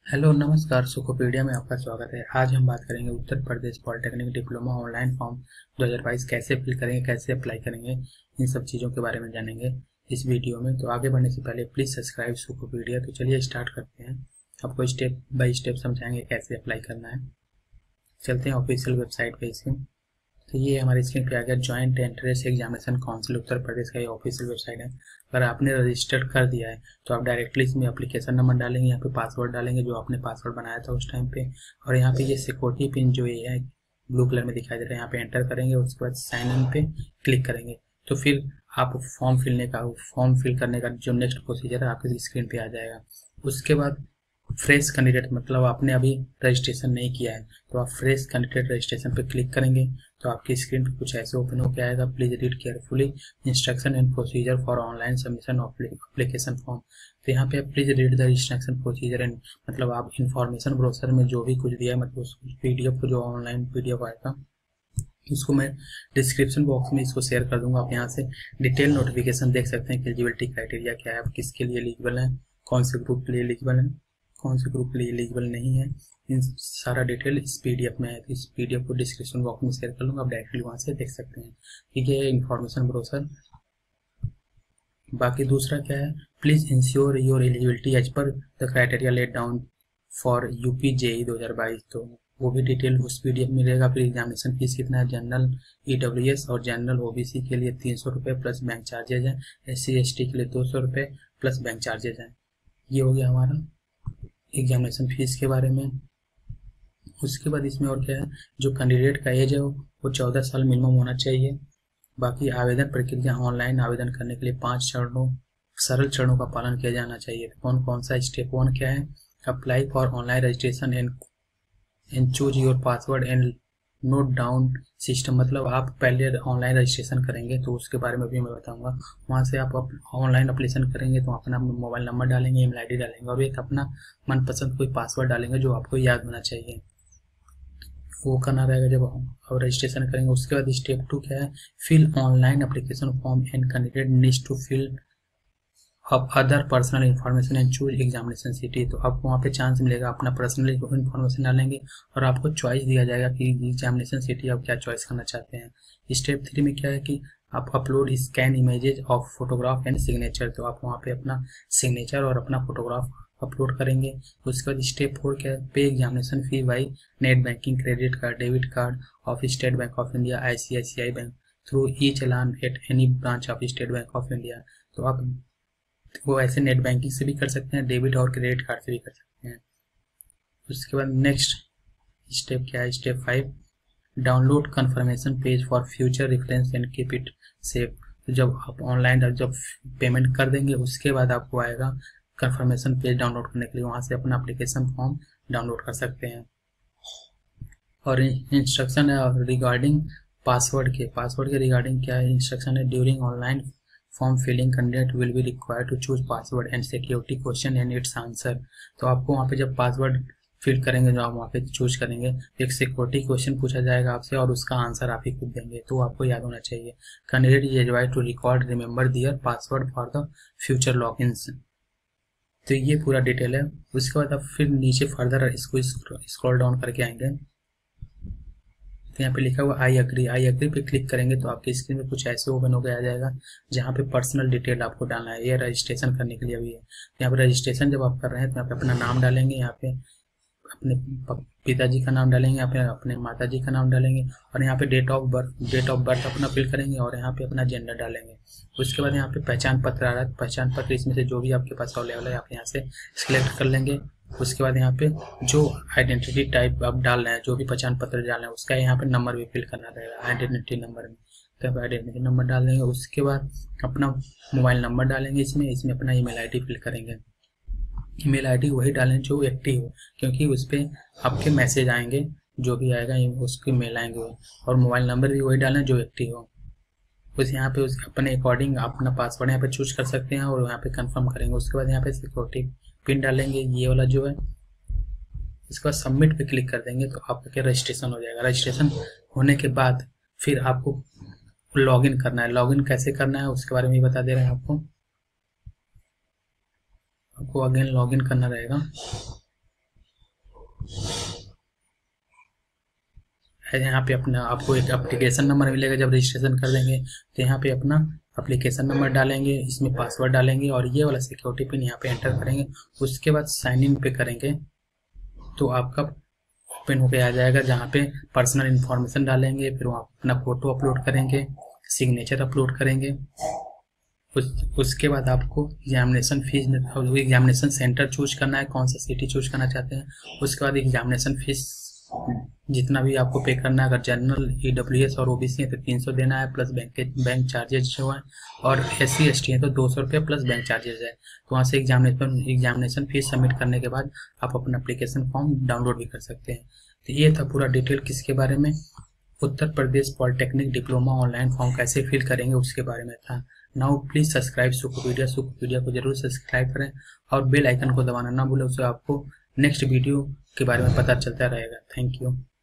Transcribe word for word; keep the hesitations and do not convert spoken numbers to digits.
Hello नमस्कार, सुखोपीडिया में आपका स्वागत है। आज हम बात करेंगे Uttar Pradesh polytechnic diploma online form दो हज़ार बाईस कैसे फिल करेंगे, कैसे अप्लाई करेंगे, इन सब चीज़ों के बारे में जानेंगे इस वीडियो में। तो आगे बढ़ने से पहले प्लीज़ सब्सक्राइब सुखोपीडिया। तो चलिए स्टार्ट करते हैं, आपको स्टेप बाय स्टेप समझाएंगे कैसे अप्लाई करना है। चलते हैं ऑफिशियल वेबसाइट पे इसके। तो ये हमारे स्क्रीन पे आ गया, joint entrance examination council Uttar Pradesh का ये ऑफिशियल वेबसाइट है। अगर आपने रजिस्टर कर दिया है तो आप डायरेक्टली इसमें एप्लीकेशन नंबर डालेंगे, यहाँ पे पासवर्ड डालेंगे जो आपने पासवर्ड बनाया था उस टाइम पे, और यहाँ पे ये सिक्योरिटी पिन जो ये है ब्लू कलर में दिखाई दे रहा है, यहाँ पे एंटर करेंगे। उसके बाद साइन इन पे क्लिक करेंगे तो फिर आप फॉर्म फिलने का फॉर्म फिल करने का जो नेक्स्ट प्रोसीजर है आपके स्क्रीन पे आ जाएगा। उसके बाद फ्रेश कैंडिडेट, मतलब आपने अभी रजिस्ट्रेशन नहीं किया है तो आप फ्रेश कैंडिडेट रजिस्ट्रेशन पे क्लिक करेंगे तो आपकी स्क्रीन पे कुछ ऐसे ओपन होकर आएगा। Please read carefully instruction and procedure for online submission of application form. तो यहाँ पे please read the instruction procedure and, मतलब आप इन्फॉर्मेशन ब्रोशर में जो भी कुछ दिया है, मतलब उस पीडीएफ को जो ऑनलाइन पीडीएफ आएगा उसको मैं डिस्क्रिप्शन बॉक्स में इसको शेयर कर दूंगा। आप यहाँ से डिटेल नोटिफिकेशन देख सकते हैं कि एलिजिबिलिटी क्राइटेरिया क्या है, आप किसके लिए एलिजिबल हैं, कौन से ग्रुप के लिए एलिजिबल है, कौन से ग्रुप के लिए एलिजिबल नहीं है, इन सारा डिटेल इस पीडीएफ में है। तो इस पीडीएफ को डिस्क्रिप्शन बॉक्स में शेयर कर लूँगा, आप डायरेक्टली वहाँ से देख सकते हैं। ठीक है, इन्फॉर्मेशन ब्रोशर। बाकी दूसरा क्या है, please ensure your eligibility as per the criteria laid down for UP JEE दो हज़ार बाईस। तो वो भी डिटेल उस पीडीएफ में मिलेगा। फिर एग्जामिनेशन फीस कितना है, जनरल ईडब्ल्यूएस और जनरल ओबीसी के लिए तीन सौ रुपये प्लस बैंक चार्जेज है, एस सी एस टी के लिए दो सौ रुपये प्लस बैंक चार्जेज हैं। ये हो गया हमारा एग्जामिनेशन फीस के बारे में। उसके बाद इसमें और क्या है, जो कैंडिडेट का एज है वो चौदह साल मिनिमम होना चाहिए। बाकी आवेदन प्रक्रिया, ऑनलाइन आवेदन करने के लिए पांच चरणों सरल चरणों का पालन किया जाना चाहिए। कौन कौन सा, स्टेप वन क्या है, apply for online registration and and choose your password and note down system. मतलब आप पहले ऑनलाइन रजिस्ट्रेशन करेंगे तो उसके बारे में भी मैं बताऊंगा। वहाँ से आप ऑनलाइन अप्लीकेशन करेंगे तो अपना मोबाइल नंबर डालेंगे, ईमेल आईडी डालेंगे और एक अपना मनपसंद कोई पासवर्ड डालेंगे जो आपको याद होना चाहिए। वो करना रहेगा जब आप रजिस्ट्रेशन करेंगे। उसके बाद स्टेप टू क्या है, fill online application form and candidate needs to fill up other personal information and choose examination city. तो आपको वहाँ पे चांस मिलेगा, अपना पर्सनल इन्फॉर्मेशन डालेंगे और आपको चॉइस दिया जाएगा कि एग्जामिनेशन सिटी आप क्या चॉइस करना चाहते हैं। स्टेप थ्री में क्या है कि आप upload scan images of photograph and signature. तो आप वहाँ पे अपना सिग्नेचर और अपना फोटोग्राफ अपलोड करेंगे। उसके बाद स्टेप फोर क्या है, pay examination fee by net banking, credit card, debit card of State Bank of India, ICICI Bank through e challan at any branch of State Bank of India. तो आप वो ऐसे net banking से भी कर सकते हैं, डेबिट और क्रेडिट कार्ड से भी कर सकते हैं। उसके बाद नेक्स्ट स्टेप क्या है, step five, download confirmation page for future reference and keep it safe. तो जब आप ऑनलाइन जब पेमेंट कर देंगे उसके बाद आपको आएगा कंफर्मेशन पेज डाउनलोड करने के लिए, वहाँ से अपना एप्लीकेशन फॉर्म डाउनलोड कर सकते हैं। और इंस्ट्रक्शन है रिगार्डिंग पासवर्ड के पासवर्ड के रिगार्डिंग क्या है, इंस्ट्रक्शन है, during online form filling candidate will be required to choose password and security question and its answer. तो आपको वहाँ पे जब पासवर्ड फिल करेंगे, जो आप वहाँ पे चूज करेंगे, एक सिक्योरिटी क्वेश्चन पूछा जाएगा आपसे और उसका आंसर आप ही खुद देंगे, तो आपको याद होना चाहिए। Candidate is advised to record remember their password for the future logins. तो ये पूरा डिटेल है। उसके बाद आप फिर नीचे फर्दर इसको स्क्रॉल डाउन करके आएंगे तो यहाँ पे लिखा हुआ आई अग्री, आई अग्री पे क्लिक करेंगे तो आपकी स्क्रीन में कुछ ऐसे ओपन हो गया आ जाएगा जहाँ पे पर्सनल डिटेल आपको डालना है। ये रजिस्ट्रेशन करने के लिए अभी है। यहाँ पे रजिस्ट्रेशन जब आप कर रहे हैं तो यहाँ पे अपना नाम डालेंगे, यहाँ पे अपने पिताजी का नाम डालेंगे, यहाँ पे अपने माता जी का नाम डालेंगे और यहाँ पे date of birth date of birth अपना फिल करेंगे और यहाँ पे अपना जेंडर डालेंगे। उसके बाद यहाँ पे पहचान पत्र आ रहा है, पहचान पत्र इसमें से जो भी आपके पास अवेलेबल है आप यहाँ से सिलेक्ट कर लेंगे। उसके बाद यहाँ पे जो आइडेंटिटी टाइप आप डाल रहे हैं, जो भी पहचान पत्र डाल रहे हैं उसका यहाँ पे नंबर भी फिल करना रहेगा आइडेंटिटी नंबर में, तो आप आइडेंटिटी नंबर डाल देंगे। उसके बाद अपना मोबाइल नंबर डालेंगे, इसमें इसमें अपना ईमेल आईडी फिल करेंगे। ईमेल आईडी वही डालें जो एक्टिव हो, क्योंकि उस पर आपके मैसेज आएंगे, जो भी आएगा उसके मेल आएंगे, और मोबाइल नंबर भी वही डालें जो एक्टिव हो। उस यहाँ पे उस अपने अकॉर्डिंग अपना पासवर्ड यहाँ पे चूज कर सकते हैं और यहाँ पे कंफर्म करेंगे। उसके बाद यहाँ पे सिक्योरिटी पिन डालेंगे, ये वाला जो है। इसके बाद सबमिट पे क्लिक कर देंगे तो आपका रजिस्ट्रेशन हो जाएगा। रजिस्ट्रेशन होने के बाद फिर आपको लॉगिन करना है। लॉगिन कैसे करना है उसके बारे में बता दे रहे हैं आपको। आपको अगेन लॉगिन करना रहेगा। यहाँ पे अपना आपको एक एप्लीकेशन नंबर मिलेगा जब रजिस्ट्रेशन कर देंगे, तो यहाँ पे अपना एप्लीकेशन नंबर डालेंगे, इसमें पासवर्ड डालेंगे और ये वाला सिक्योरिटी पिन यहाँ पे एंटर करेंगे। उसके बाद साइन इन पे करेंगे तो आपका ओपन होके आ जाएगा, जहाँ पे पर्सनल इन्फॉर्मेशन डालेंगे, फिर वहाँ अपना फोटो अपलोड करेंगे, सिग्नेचर अपलोड करेंगे। उस उसके बाद आपको examination fees, examination centre choose करना है, कौन सा सिटी चूज करना चाहते हैं। उसके बाद एग्जामिनेशन फीस जितना भी आपको पे करना है, अगर जनरल, ईडब्ल्यूएस और ओबीसी है तो तीन सौ देना है, प्लस बैंक के बैंक चार्जेस जो है, और एस सी एस टी है तो दो सौ रुपये प्लस बैंक चार्जेस है। तो वहाँ से एग्जामिनेशन एग्जामिनेशन फीस सबमिट करने के बाद आप अपना एप्लीकेशन फॉर्म डाउनलोड भी कर सकते हैं। तो ये था पूरा डिटेल किसके बारे में, Uttar Pradesh polytechnic diploma online form कैसे फिल करेंगे उसके बारे में था। Now please subscribe Sukupedia, Sukupedia को जरूर सब्सक्राइब करें और बेल आइकन को दबाना ना भूलें, उससे आपको नेक्स्ट वीडियो के बारे में पता चलता रहेगा। Thank you.